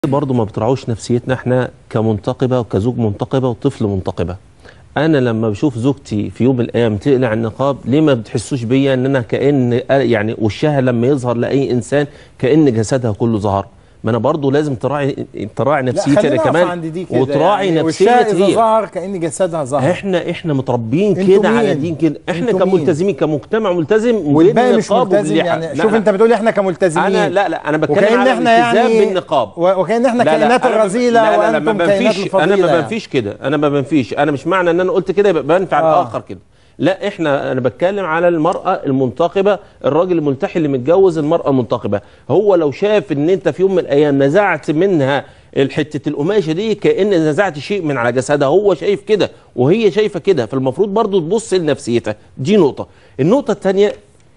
برضه ما بتراعوش نفسيتنا احنا كمنتقبه وكزوج منتقبه وطفل منتقبه. انا لما بشوف زوجتي في يوم من الايام تقلع النقاب، ليه ما بتحسوش بيا ان انا كأن يعني وشها لما يظهر لاي انسان كأن جسدها كله ظهر؟ ما انا برضه لازم تراعي نفسيتي انا كمان، وتراعي يعني نفسيتي اذا ظهر كأن جسدها ظهر. احنا متربيين كده على دين كده، احنا كملتزمين كمجتمع ملتزم والباقي مش ملتزم. يعني شوف انت بتقول احنا كملتزمين، انا بتكلم على الالتزام بالنقاب، وكأن احنا كائنات الرذيله وانتم كائنات الفضيله. انا ما بنفيش كده، انا مش معنى ان انا قلت كده يبقى بنفع الاخر كده، لا. انا بتكلم على المرأة المنتقبة، الراجل الملتحي اللي متجوز المرأة المنتقبة. هو لو شاف ان انت في يوم من الايام نزعت منها الحتة القماشة دي كأن نزعت شيء من على جسدها، هو شايف كده وهي شايفة كده، فالمفروض برضو تبص لنفسيتها. دي نقطة. النقطة الثانية،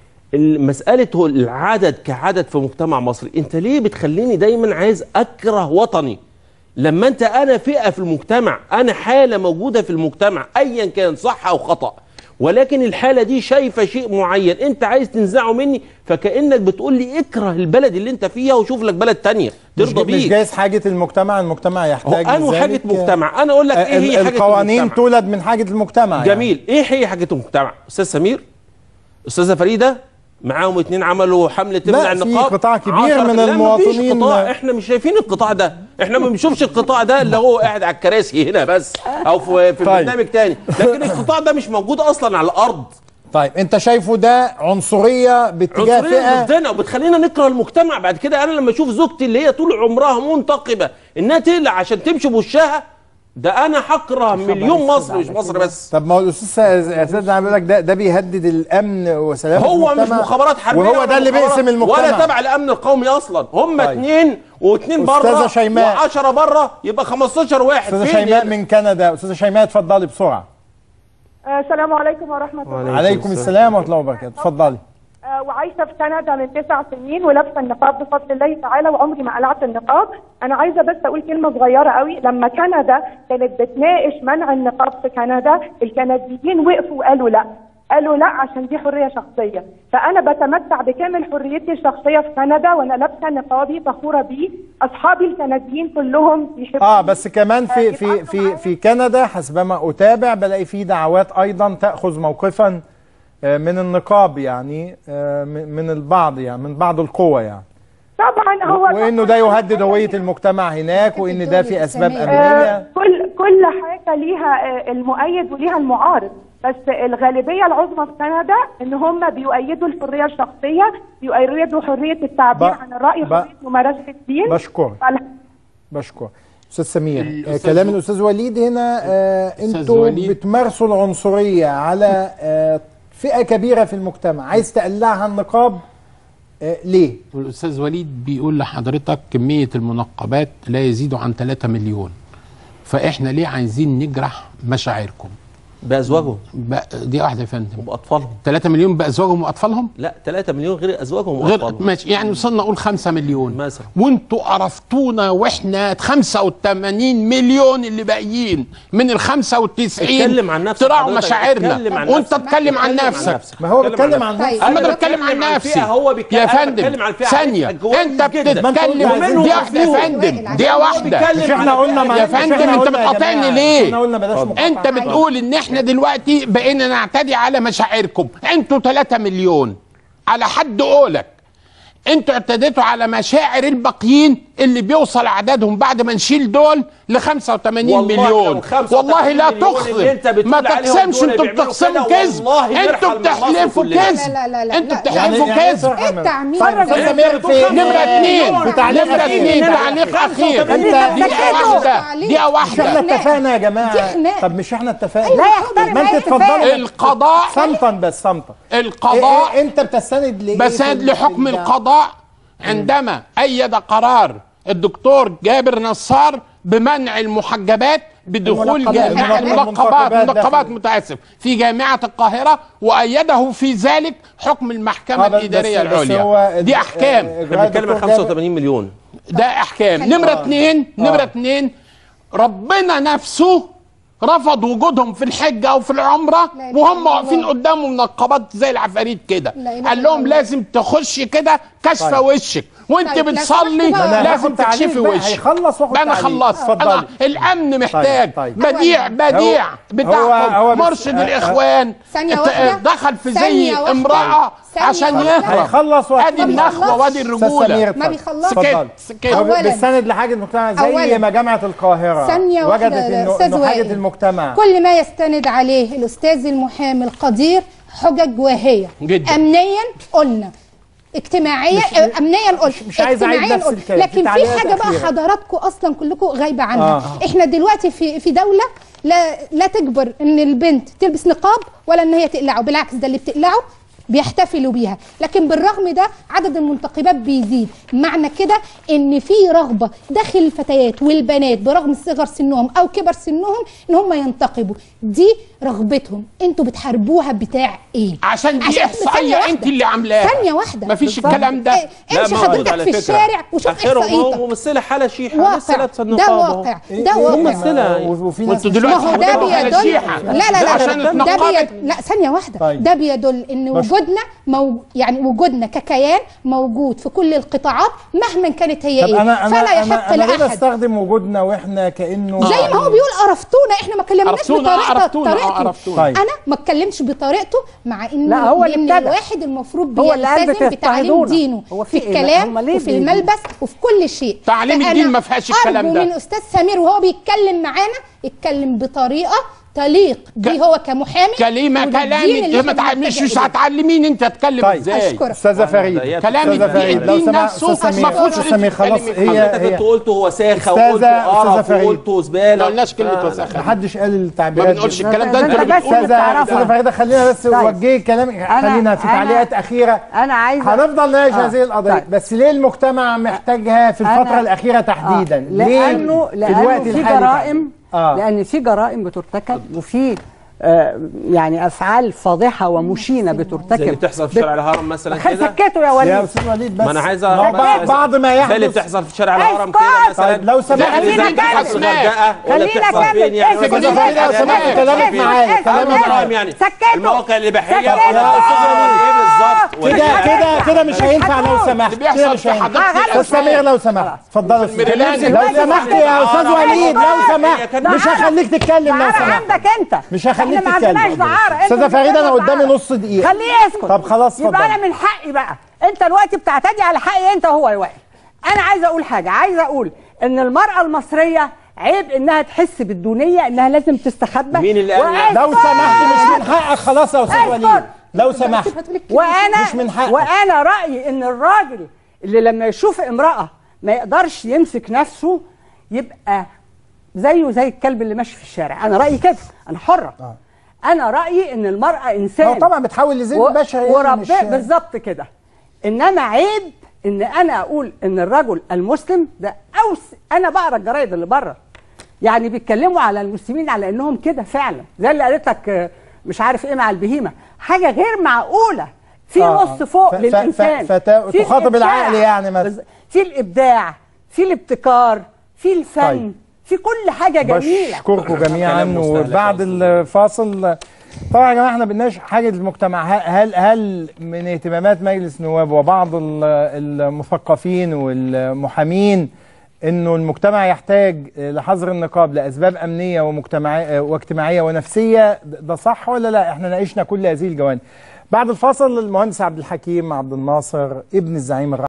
مسألة العدد كعدد في مجتمع مصري. انت ليه بتخليني دايما عايز اكره وطني؟ لما انا فئة في المجتمع، انا حالة موجودة في المجتمع ايا كان صح او خطأ، ولكن الحالة دي شايفة شيء معين انت عايز تنزعه مني، فكأنك بتقول لي اكره البلد اللي انت فيها وشوف لك بلد تانية ترضى بيه. مش جايز حاجة المجتمع يحتاج لذلك. حاجة مجتمع. انا اقول لك ايه هي حاجة المجتمع. القوانين تولد من حاجة المجتمع. جميل. يعني ايه هي حاجة المجتمع؟ استاذ سمير، استاذة فريدة، معاهم 2 عملوا حملة تمنع النقاب. في قطاع كبير من المواطنين. احنا مش شايفين القطاع ده، احنا ما بنشوفش القطاع ده اللي هو قاعد على الكراسي هنا بس او في برنامج تاني، لكن القطاع ده مش موجود اصلا على الارض. طيب انت شايفه ده عنصريه باتجاه فئه ضدنا وبتخلينا نكره المجتمع بعد كده. انا لما اشوف زوجتي اللي هي طول عمرها منتقبه انها تقلع عشان تمشي بوشها، ده انا هكره مليون مصري مش مصر بس. طب ما هو الاستاذ بيقول لك ده بيهدد الامن وسلامه المجتمع. هو مش مخابرات حربيه وهو ده اللي بيقسم المجتمع، ولا تبع الامن القومي اصلا. هم 2 و2 بره و10 بره، يبقى 15 واحد. استاذه شيماء من كندا. استاذه شيماء اتفضلي بسرعه. السلام عليكم ورحمه الله. وعليكم السلام ورحمه الله وبركاته. اتفضلي. وعايشه في كندا من 9 سنين ولابسه النقاب بفضل الله تعالى، وعمري ما قلعت النقاب. انا عايزه بس اقول كلمه صغيره قوي. لما كندا كانت بتناقش منع النقاب في كندا، الكنديين وقفوا وقالوا لا، قالوا لا عشان دي حريه شخصيه. فانا بتمتع بكامل حريتي الشخصيه في كندا وانا لابسه نقابي فخوره بيه. اصحابي الكنديين كلهم بيحبوا. بس كمان في كندا حسبما اتابع بلاقي في دعوات ايضا تاخذ موقفا من النقاب، يعني من البعض، يعني من بعض القوى يعني. طبعا هو وانه ده يهدد هويه المجتمع هناك، وان ده في اسباب امنيه. كل حاجه ليها المؤيد وليها المعارض، بس الغالبيه العظمى في كندا ان هم بيؤيدوا الحريه الشخصيه، بيؤيدوا حريه التعبير عن الراي، حريه ممارسه الدين. بشكر استاذ سمير. كلام الاستاذ وليد هنا، انتوا بتمارسوا العنصريه على فئه كبيره في المجتمع، عايز تقلعها النقاب ليه؟ والاستاذ وليد بيقول لحضرتك كميه المنقبات لا يزيد عن 3 مليون، فاحنا ليه عايزين نجرح مشاعركم؟ بأزواجهم. دي واحده يا فندم. وبأطفالهم. 3 مليون بأزواجهم وأطفالهم؟ لا، 3 مليون غير أزواجهم وأطفالهم. ماشي، يعني وصلنا نقول 5 مليون مثلا. وانتوا قرفتونا، واحنا 85 مليون اللي باقيين من ال 95 اتكلم عن نفسك. تراعوا مشاعرنا، وانت اتكلم عن نفسك. ما هو بيتكلم عن نفسه. انا بتكلم عن نفسي يا فندم. ثانيه، انت بتتكلم دي واحده يا فندم، دي واحده. مش احنا قلنا يا فندم انت بتقاطعني ليه؟ انت بتقول ان احنا دلوقتي بقينا نعتدي على مشاعركم. انتوا 3 مليون على حد قولك، انتوا اعتديتوا على مشاعر الباقيين اللي بيوصل عددهم بعد ما نشيل دول ل 85 مليون. والله لا تخصم، ما تقسمش. انتوا بتقسموا كذب، انتوا بتحلفوا كذب، انتوا بتحلفوا كذب. نمرة 2 تعليق اخير. دقيقة واحدة. احنا اتفقنا يا جماعة. طب مش احنا اتفقنا؟ ما انت اتفضلي. القضاء صمتا بس، صمتا. القضاء انت بتستند لايه؟ بستند لحكم القضاء عندما أيد قرار الدكتور جابر نصار بمنع المحجبات بدخول المنقبات متأسف في جامعة القاهرة، وأيده في ذلك حكم المحكمة الإدارية العليا. دي أحكام. احنا بنتكلم عن 85 مليون. ده أحكام. نمرة 2 ربنا نفسه رفض وجودهم في الحجه او في العمره وهم واقفين قدامه منقبات زي العفاريت كده، قال لهم لازم تخش كده كشفه وشك وانت بتصلي لازم تكشفي وشك. انا خلصت. الامن محتاج بديع بتاعكم مرشد الاخوان دخل في زي امراه عشان يخلص. ادي النخوه وادي الرجوله. ما بيخلصش. بالسند لحاجه المجتمع زي ما جامعه القاهره وجدت انه حاجه المجتمع كل ما يستند عليه الاستاذ المحامي القدير حجج واهيه جدا. امنيا قلنا، اجتماعيا امنيا قلنا، مش عايز اعيد نفس الكلام. لكن في حاجه بقى حضراتكم اصلا كلكم غايبه عنها. احنا دلوقتي في دوله لا تجبر ان البنت تلبس نقاب ولا ان هي تقلعه، بالعكس ده اللي بتقلعه بيحتفلوا بيها، لكن بالرغم ده عدد المنتقبات بيزيد. معنى كده ان في رغبه داخل الفتيات والبنات برغم صغر سنهم او كبر سنهم ان هم ينتقبوا. دي رغبتهم، انتوا بتحاربوها بتاع ايه؟ عشان دي احصائيه انت اللي عاملاها. ثانيه واحده مفيش الكلام ده. امشي حضرتك في الشارع وشوف احصائيتك. ممثله حاله شيحه لسه لابسه النقاب. ده واقع، ده واقع. ممثله وانتوا دلوقتي ما هو ده بيدل لا ثانيه واحده. ده بيدل ان يعني وجودنا ككيان موجود في كل القطاعات مهما كانت هي ايه. فلا يحق لاحد. انا بستخدم وجودنا واحنا كانه زي ما هو بيقول قرفتونا. احنا ما اتكلمناش بطريقته. انا ما اتكلمش بطريقته، مع ان الواحد المفروض بيلتزم بتعليم دينه في الكلام وفي الملبس وفي كل شيء. تعليم الدين ما فيهاش الكلام ده. من استاذ سمير وهو بيتكلم معانا يتكلم بطريقه تليق بيه هو كمحامي. كلامي مش هتعلميني انت تتكلم ازاي. استاذه فريد كلامي الدين نفسه ما فيهوش سمير. خلاص حضرتك انت قلته وساخه وقلته قرف وقلته زباله. ما قلناش كلمه وساخه. ما حدش قال التعبيرات. ما بنقولش الكلام ده. انت اللي بتقوله. استاذه فريده خلينا بس وجهي كلامك. خلينا في تعليقات اخيره. انا عايزه هنفضل نناقش هذه القضيه. بس ليه المجتمع محتاجها في الفتره الاخيره تحديدا؟ لانه في جرائم. لأن في جرائم بترتكب وفي يعني أفعال فاضحة ومشينة بترتكب زي اللي بتحصل في شارع الهرم مثلا كده. سكتوا يا وليد. يا أستاذ وليد بس ما أنا عايز بعض ما يحدث زي اللي بتحصل في شارع الهرم كده مثلا. لو سمحت خلينا نكمل. لو سمحت كلامك معايا. يعني المواقع الإباحية بالظبط. كده مش هينفع. لو سمحت كده مش هينفع. سمير لو سمحت اتفضل. لو سمحت يا أستاذ وليد لو سمحت مش هخليك تتكلم. لو سمحت عندك انت مش هخليك تتكلم. استاذه فريده انا قدامي نص دقيقه. خليه يسكت. طب خلاص اتفضل. يبقى انا من حقي بقى. انت دلوقتي بتعتدي على حقي انت وهو يا وائل. انا عايزه اقول حاجه. عايزه اقول ان المراه المصريه عيب انها تحس بالدونيه انها لازم تستخبى. مين اللي قال؟ لو سمحت مش من حقك. خلاص يا استاذ وليد لو سمحت. مش من حقك. وانا رايي ان الراجل اللي لما يشوف امراه ما يقدرش يمسك نفسه يبقى زيه زي الكلب اللي ماشي في الشارع. انا رايي كده. انا حره. انا رايي ان المراه انسان. طبعا بتحاول لزين البشر وربنا بالظبط كده. انما عيب ان انا اقول ان الرجل المسلم ده انا بقرا الجرايد اللي بره يعني بيتكلموا على المسلمين على انهم كده فعلا زي اللي قالت لك مش عارف ايه مع البهيمه. حاجه غير معقوله. في نص فوق للانسان. تخاطب العقل يعني مثلا. في الابداع، في الابتكار، في الفن، في كل حاجه جميله. بشكركم جميعا. وبعد الفاصل طبعا يا جماعه احنا بنناقش حاجه المجتمع. هل من اهتمامات مجلس النواب وبعض المثقفين والمحامين انه المجتمع يحتاج لحظر النقاب لاسباب امنيه واجتماعيه ونفسيه؟ ده صح ولا لا؟ احنا ناقشنا كل هذه الجوانب. بعد الفاصل المهندس عبد الحكيم عبد الناصر ابن الزعيم